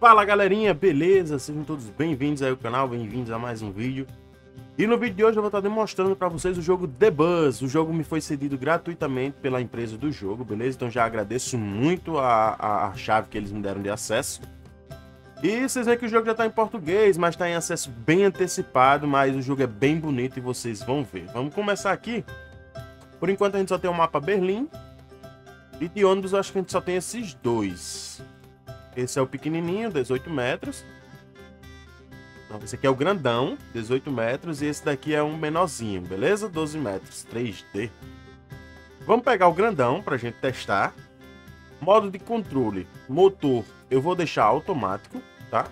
Fala galerinha, beleza? Sejam todos bem-vindos aí ao canal, bem-vindos a mais um vídeo. E no vídeo de hoje eu vou estar demonstrando para vocês o jogo The Buzz. O jogo me foi cedido gratuitamente pela empresa do jogo, beleza? Então já agradeço muito a chave que eles me deram de acesso. E vocês veem que o jogo já está em português, mas está em acesso bem antecipado, mas o jogo é bem bonito e vocês vão ver. Vamos começar aqui. Por enquanto a gente só tem o mapa Berlim. E de ônibus eu acho que a gente só tem esses dois. Esse é o pequenininho, 18 metros. Não, esse aqui é o grandão, 18 metros. E esse daqui é um menorzinho, beleza? 12 metros, 3D. Vamos pegar o grandão pra gente testar. Modo de controle. Motor, eu vou deixar automático, tá?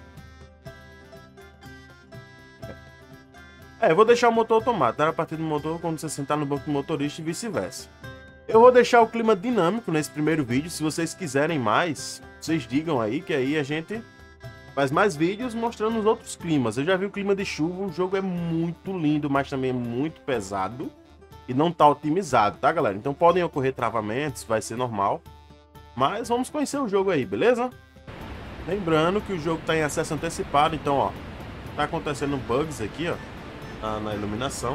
Eu vou deixar o motor automático. A partir do motor, quando você sentar no banco do motorista e vice-versa. Eu vou deixar o clima dinâmico nesse primeiro vídeo. Se vocês quiserem mais, vocês digam aí, que aí a gente faz mais vídeos mostrando os outros climas. Eu já vi o clima de chuva, o jogo é muito lindo, mas também é muito pesado e não tá otimizado, tá, galera? Então podem ocorrer travamentos, vai ser normal. Mas vamos conhecer o jogo aí, beleza? Lembrando que o jogo tá em acesso antecipado, então, ó, tá acontecendo bugs aqui, ó, na iluminação.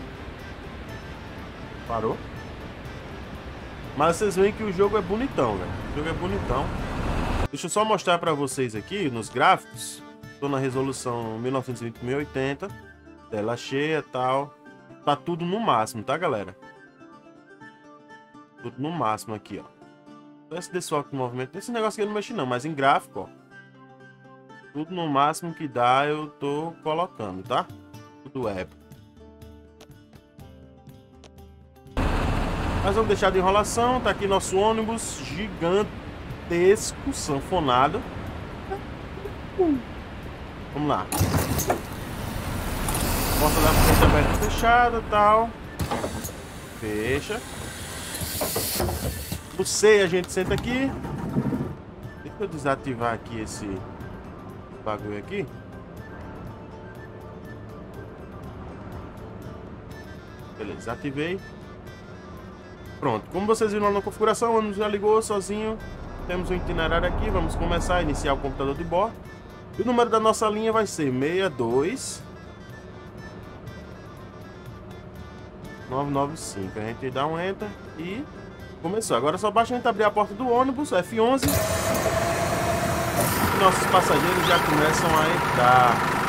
Parou. Mas vocês veem que o jogo é bonitão, velho. O jogo é bonitão. Deixa eu só mostrar pra vocês aqui nos gráficos. Tô na resolução 1920x1080. Tela cheia e tal. Tá tudo no máximo, tá, galera? Tudo no máximo aqui, ó. Esse desfoque de movimento. Esse negócio aqui eu não mexi não, mas em gráfico, ó. Tudo no máximo que dá eu tô colocando, tá? Tudo épico. Mas vamos deixar de enrolação. Tá aqui nosso ônibus gigantesco, sanfonado. Vamos lá. Porta da frente aberta e fechada e tal. Fecha. No C a gente senta aqui. Deixa eu desativar aqui esse bagulho aqui. Beleza, desativei. Pronto, como vocês viram na configuração, o ônibus já ligou sozinho. Temos um itinerário aqui, vamos começar a iniciar o computador de bordo. E o número da nossa linha vai ser 62 995. A gente dá um enter e começou. Agora só basta a gente abrir a porta do ônibus, F11. E nossos passageiros já começam a entrar.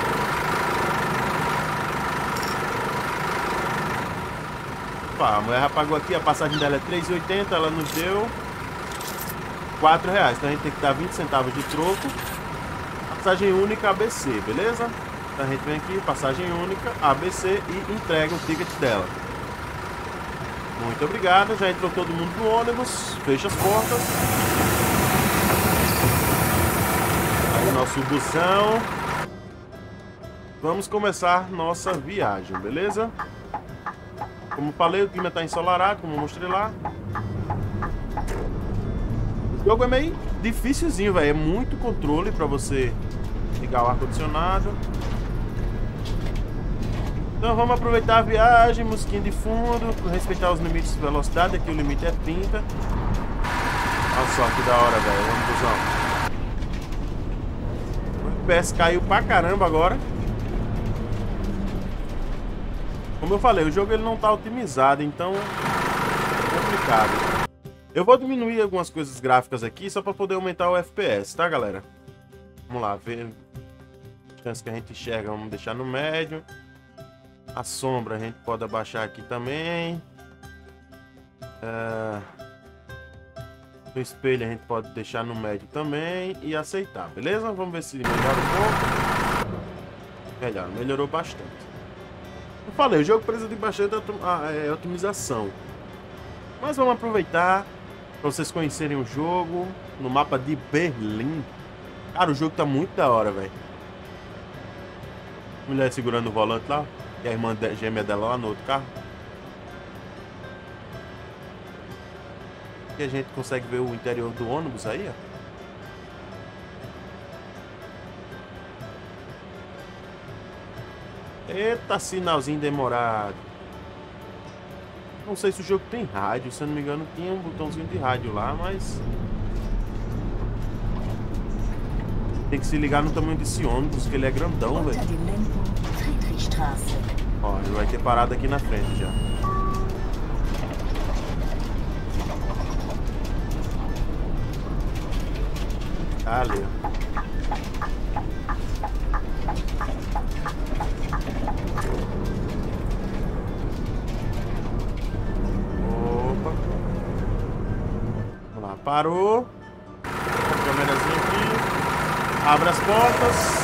A mulher já pagou aqui, a passagem dela é R$3,80, ela nos deu R$4. Então a gente tem que dar 20 centavos de troco. Passagem única ABC, beleza? Então a gente vem aqui, passagem única ABC e entrega o ticket dela. Muito obrigado, já entrou todo mundo no ônibus, fecha as portas. Aí nosso busão. Vamos começar nossa viagem, beleza? Como falei, o clima tá ensolarado, como eu mostrei lá. O jogo é meio dificilzinho, velho. É muito controle pra você ligar o ar-condicionado. Então vamos aproveitar a viagem, musiquinha de fundo, respeitar os limites de velocidade. Aqui o limite é 30. Olha só que da hora, velho. Vamos, busão. O FPS caiu pra caramba agora. Como eu falei, o jogo ele não tá otimizado, então é complicado. Eu vou diminuir algumas coisas gráficas aqui só para poder aumentar o FPS, tá, galera? Vamos lá, ver a distância que a gente enxerga, vamos deixar no médio. A sombra a gente pode abaixar aqui também. O espelho a gente pode deixar no médio também e aceitar, beleza? Vamos ver se melhora um pouco. Melhorou bastante. Eu falei, o jogo precisa de bastante otimização. Mas vamos aproveitar para vocês conhecerem o jogo no mapa de Berlim. Cara, o jogo tá muito da hora, velho. Mulher segurando o volante lá. E a irmã gêmea dela lá no outro carro. E a gente consegue ver o interior do ônibus aí, ó. Eita, sinalzinho demorado. Não sei se o jogo tem rádio, se eu não me engano tinha um botãozinho de rádio lá, mas Tem que se ligar no tamanho desse ônibus, que ele é grandão, velho. Ó, ele vai ter parado aqui na frente já. Ali, ó. Opa. Vamos lá, parou. Câmerazinha aqui. Abre as portas.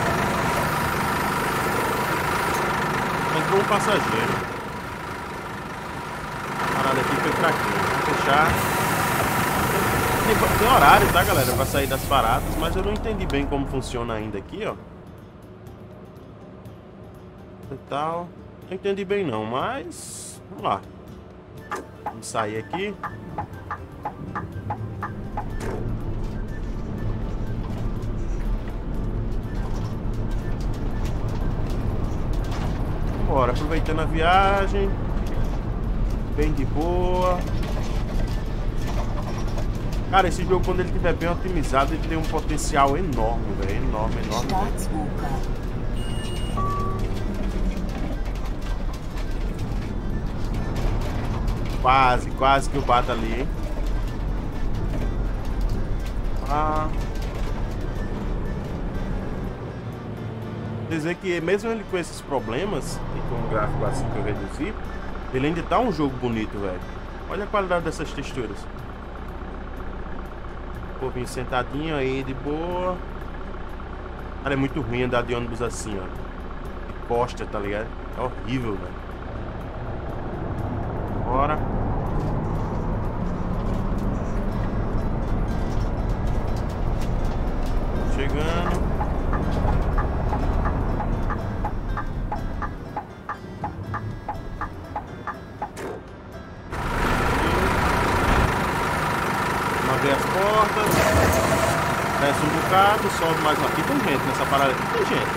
Entrou um passageiro. A parada aqui foi fraquinha. Vamos fechar. Tem horário, tá, galera? Pra sair das paradas, mas eu não entendi bem como funciona ainda aqui, ó. E tal. Não entendi bem não, mas... Vamos lá. Vamos sair aqui. Bora, aproveitando a viagem. Bem de boa. Cara, esse jogo, quando ele estiver bem otimizado, ele tem um potencial enorme, velho. Enorme, enorme. Quase que eu bato ali, hein? Ah. Dizer que mesmo ele com esses problemas, e com um gráfico assim que eu reduzi, ele ainda tá um jogo bonito, velho. Olha a qualidade dessas texturas. O povinho sentadinho aí, de boa. Cara, é muito ruim andar de ônibus assim, ó. De costa, tá ligado? É horrível, velho. Bora. Chegando. Abrir as portas. Desce um bocado, sobe mais uma. Aqui tem gente nessa parada aqui, tem gente.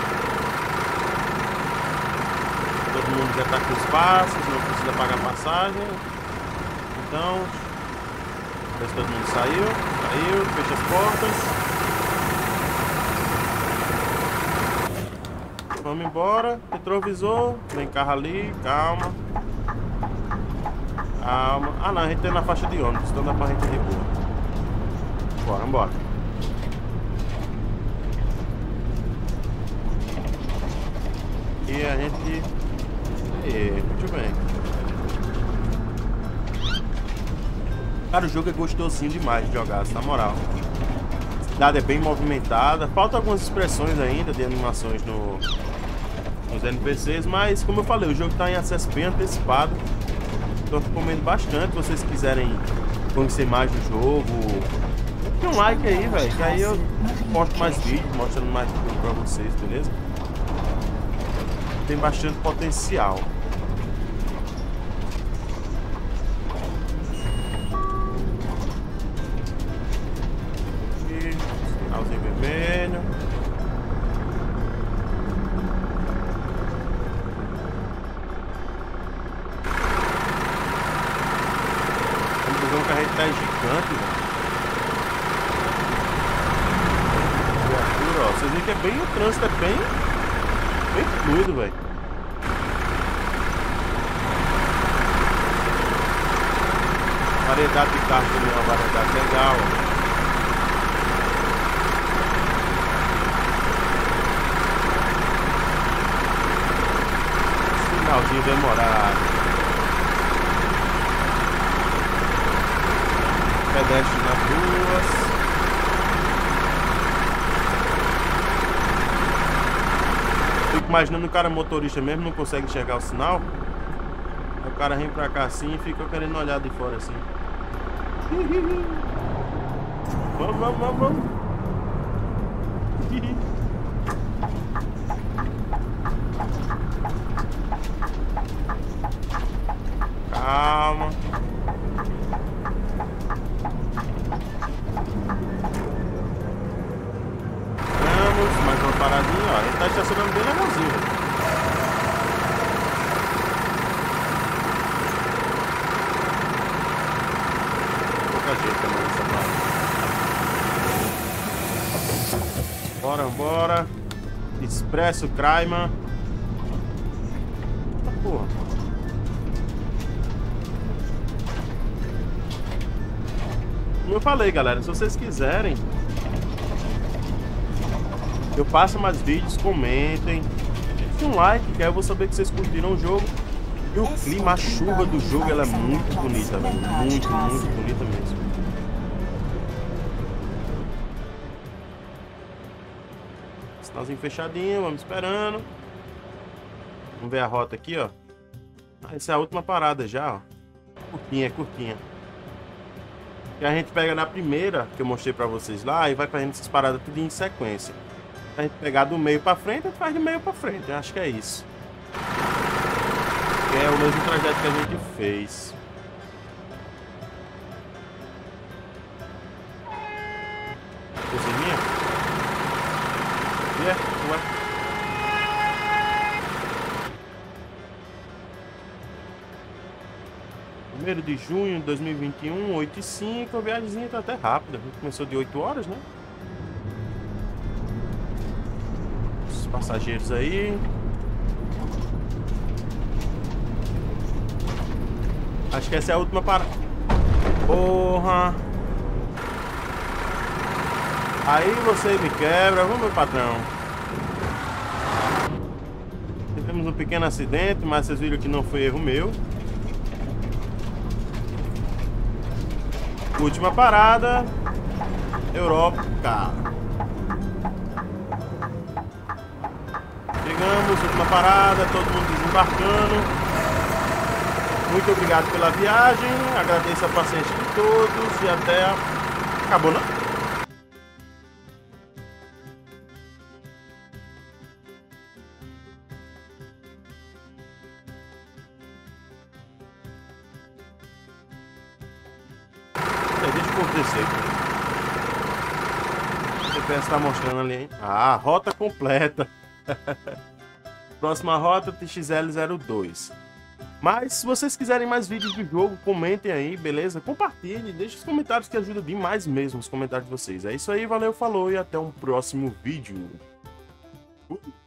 Todo mundo já tá com os passos, não precisa pagar passagem. Então, ver se todo mundo saiu. Saiu, fecha as portas. Vamos embora. Retrovisor, vem carro ali, calma. Calma. Ah não, a gente tem na faixa de ônibus, então dá pra gente ir de boa. Bora, bora. E a gente... muito bem. Cara, o jogo é gostosinho demais de jogar, na moral. A cidade é bem movimentada. Faltam algumas expressões ainda de animações nos NPCs, mas como eu falei, o jogo está em acesso bem antecipado. Então eu recomendo bastante, se vocês quiserem conhecer mais do jogo. Dê um like aí, velho, que aí eu posto mais vídeos, mostrando mais tudo pra vocês, beleza? Tem bastante potencial. Aqui, sinalzinho vermelho. Vamos fazer um carretel gigante, velho. Ó, vocês veem que é bem, o trânsito é bem fluido, velho. Variedade de carro também é uma variedade legal, ó. Sinalzinho demorado. Pedestre nas ruas. Fico imaginando o cara motorista mesmo não consegue enxergar o sinal. Aí o cara vem pra cá assim e fica querendo olhar de fora assim. Vamos, vamos, vamos, vamos. Calma. Vamos, mais uma paradinha, ó. Ele tá estacionando bem legalzinho. Pouca gente também nessa parte. Bora. Expresso Crime. Porra. Como eu falei, galera, se vocês quiserem, eu faço mais vídeos, comentem, deixem um like, que aí eu vou saber que vocês curtiram o jogo. E o clima, a chuva do jogo, ela é muito bonita, velho. Muito bonita mesmo. Sinalzinho fechadinho, vamos esperando. Vamos ver a rota aqui, ó. Ah, essa é a última parada já, ó. Curtinha. E a gente pega na primeira, que eu mostrei pra vocês lá, e vai fazendo essas paradas tudo em sequência. A gente pegar do meio pra frente, a gente faz do meio pra frente. Eu acho que é isso. É o mesmo trajeto que a gente fez. Cozinha? Ué? 1º de junho de 2021, 8h05. A viagemzinha tá até rápida. A gente começou de 8 horas, né? Os passageiros aí. Acho que essa é a última parada. Porra! Aí você me quebra, vamos, meu patrão. Tivemos um pequeno acidente, mas vocês viram que não foi erro meu. Última parada. Europa, cara. Chegamos, última parada, todo mundo desembarcando. Muito obrigado pela viagem, agradeço a paciência de todos e até... Acabou, não? Deixa o povo descer. O GPS tá mostrando ali, hein? Ah, rota completa. Próxima rota, TXL02. Mas se vocês quiserem mais vídeos do jogo, comentem aí, beleza? Compartilhem, deixem os comentários que ajudam demais mesmo os comentários de vocês. É isso aí, valeu, falou e até um próximo vídeo.